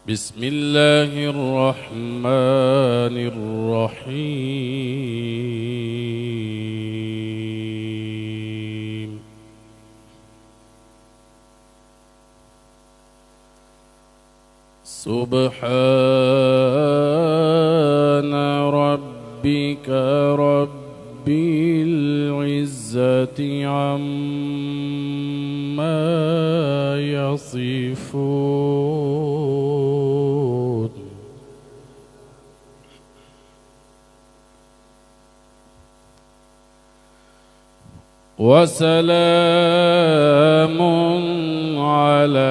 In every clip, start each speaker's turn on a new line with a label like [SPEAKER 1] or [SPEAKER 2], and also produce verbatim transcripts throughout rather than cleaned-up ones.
[SPEAKER 1] بسم الله الرحمن الرحيم. سبحان ربك رب العزة عما يصفون، وسلام على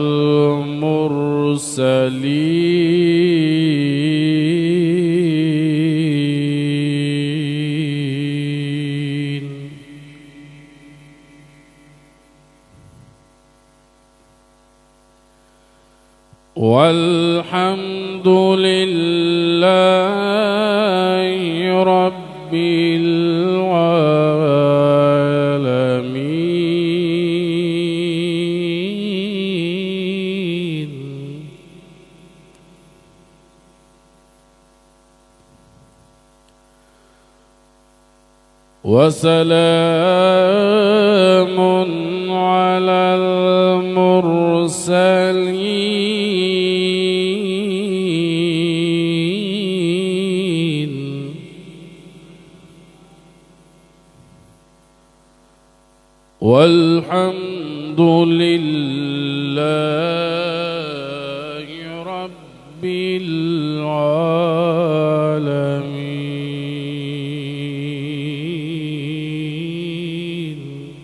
[SPEAKER 1] المرسلين، والحمد لله رب العالمين. وسلام على المرسلين، والحمد لله رب العالمين.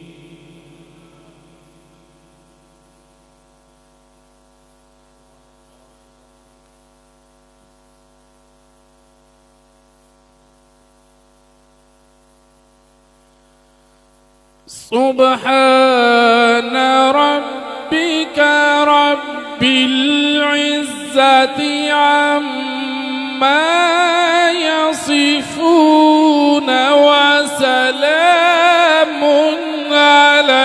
[SPEAKER 1] سبحان ربك رب العزة عما يصفون، وسلام على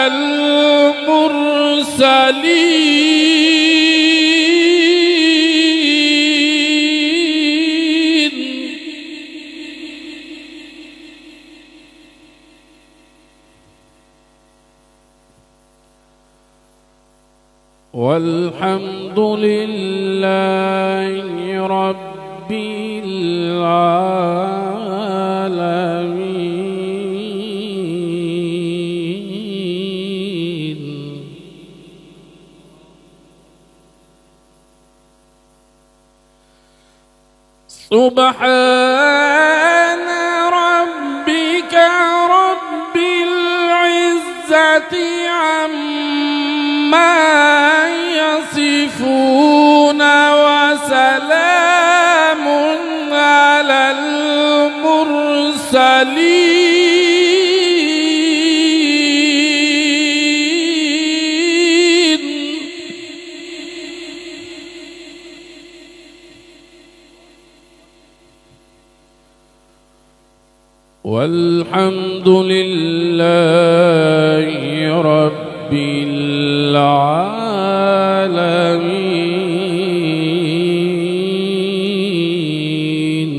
[SPEAKER 1] المرسلين، والحمد لله رب العالمين. سبحان ربك رب العزة عما يصفون، وسلام على المرسلين، والحمد لله رب العالمين.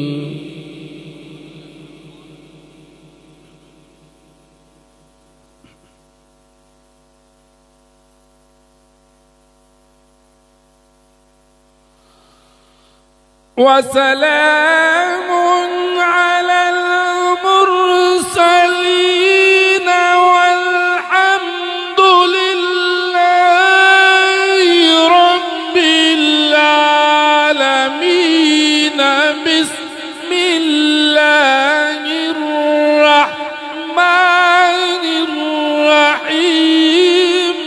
[SPEAKER 1] وسلام على المرسلين، والحمد لله رب العالمين. بسم الله الرحمن الرحيم.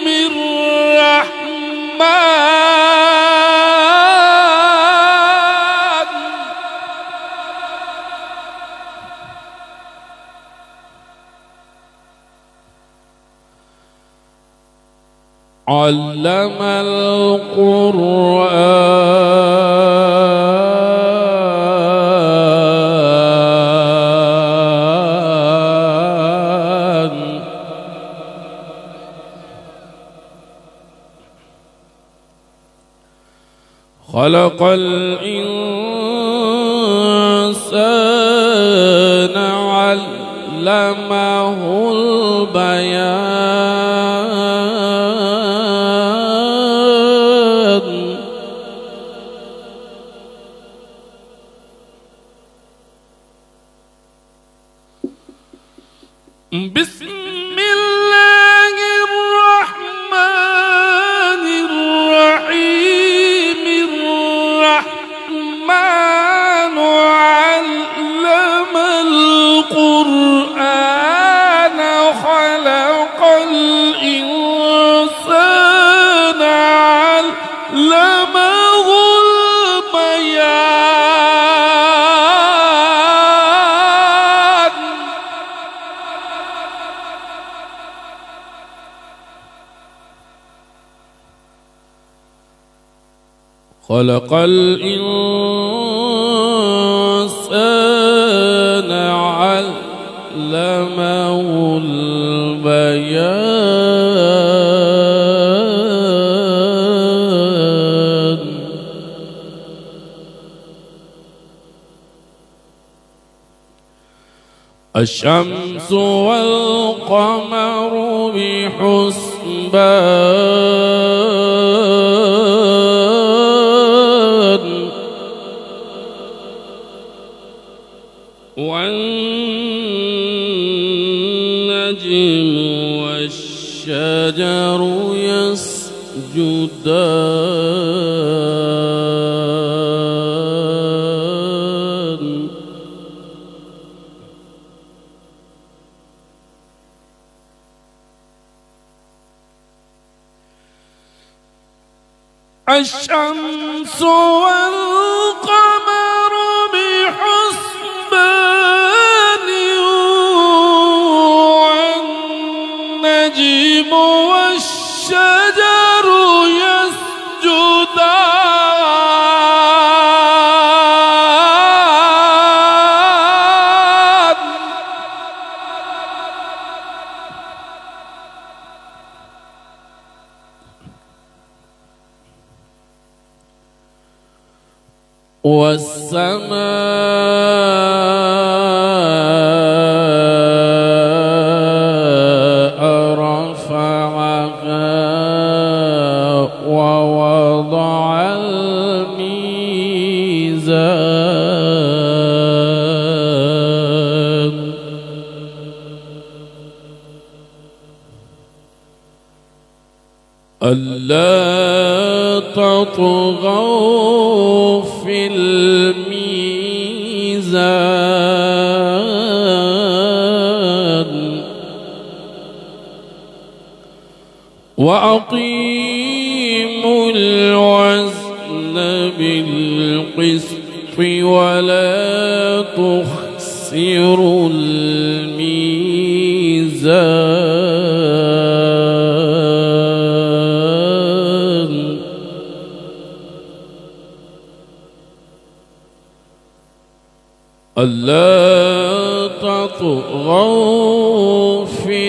[SPEAKER 1] الرحمن علم القرآن، خلق الإنسان علمه البيان بسم الله الرحمن الرحيم الرحمن علم القرآن خلق الإنسان علمه البيان خلق الإنسان علمه البيان الشمس والقمر بحسبان والنجم والشجر يسجدان الشمس والقمر بحسبان والنجم والشجر يسجدان والسماء رفعها ووضع الميزان ألا تطغوا في الميزان وأقيموا الوزن بالقسط ولا تخسروا الميزان ألا تطغوا في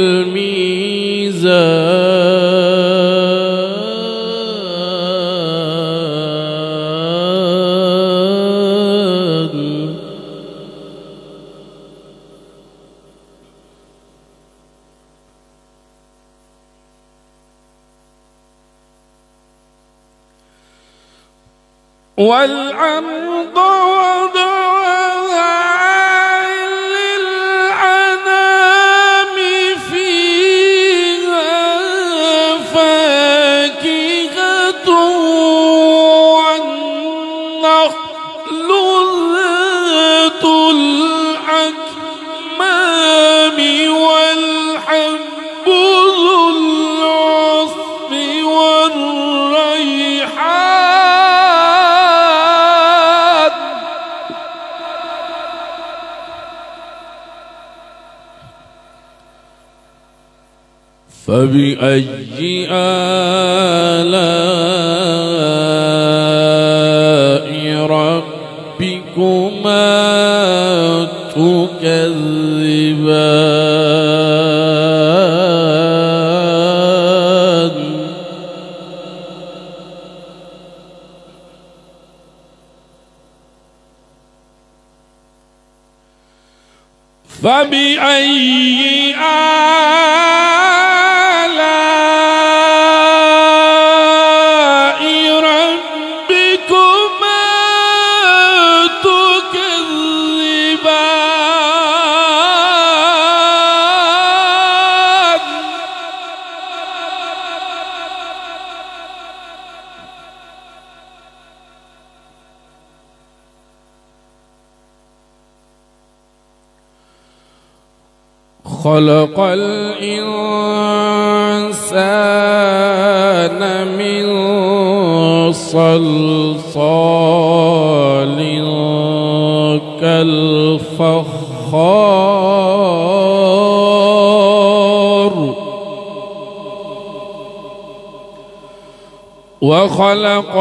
[SPEAKER 1] الميزان والأرض وضعها للأنام فيها فاكهة والنخل ذات الأكمام والحب ذو العصف والريحان فبأي آلاء ربكما تكذبان فبأي آلاء ربكما تكذبان خلق الإنسان من صلصال كالفخار وخلق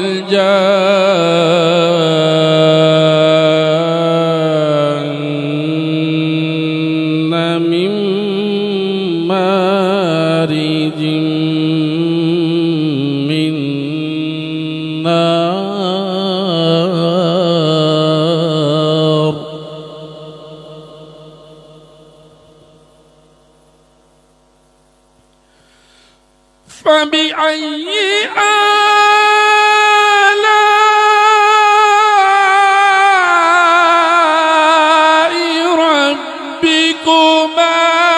[SPEAKER 1] الجان من مارج من نار فبأي آلاء ربكما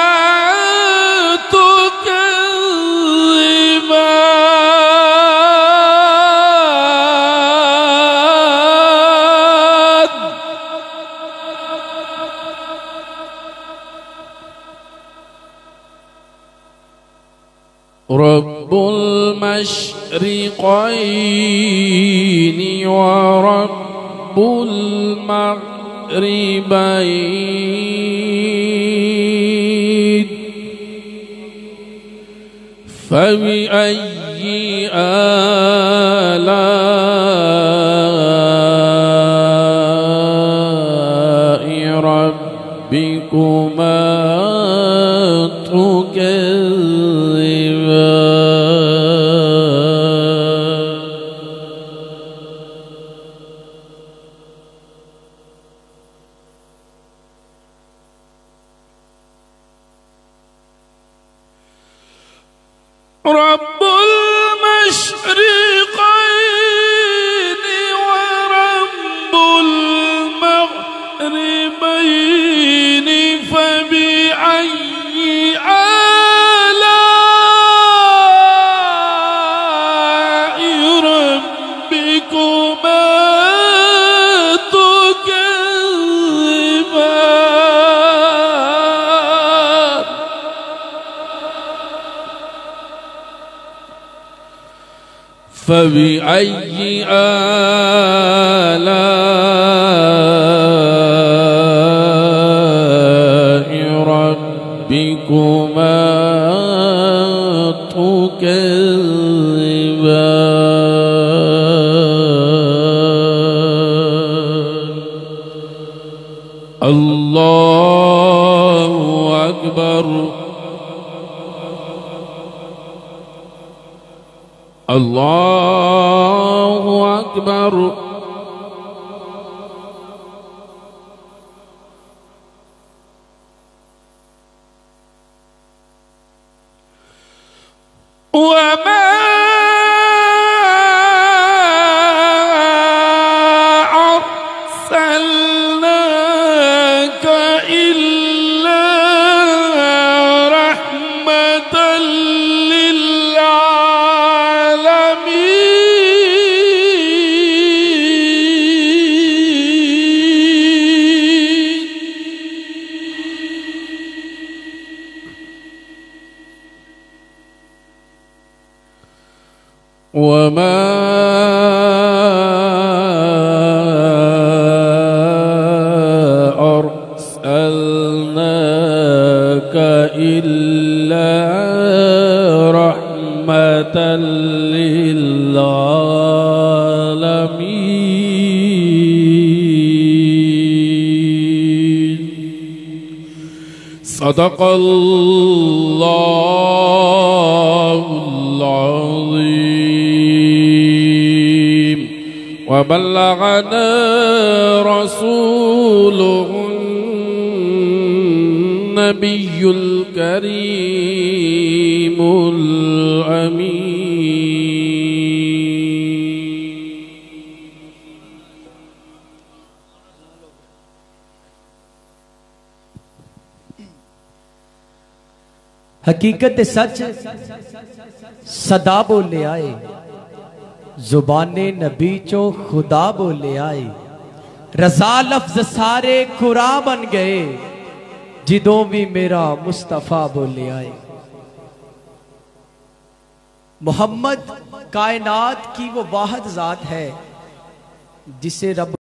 [SPEAKER 1] تكذبان رب المشرقين ورب المغربين فبأي آلاء ربكما تكذبان رب المشرقين ورب المغربين فبأي آلاء ربكما تكذبان فبأي آلاء ربكما تكذبان الله أكبر الله أكبر وما أرسلناك إلا رحمة للعالمين وما أرسلناك إلا رحمة للعالمين صدق الله العظيم وبلغنا رسوله नबियुल करीमुल अमीन।
[SPEAKER 2] हकीकत सच सदा बोले आए, जुबाने नबी चो खुदा बोले आए। रजा लफ्ज सारे कुरा बन गए, जिदों भी मेरा मुस्तफा बोले आए। मोहम्मद कायनात की वो वाहिद जात है जिसे रब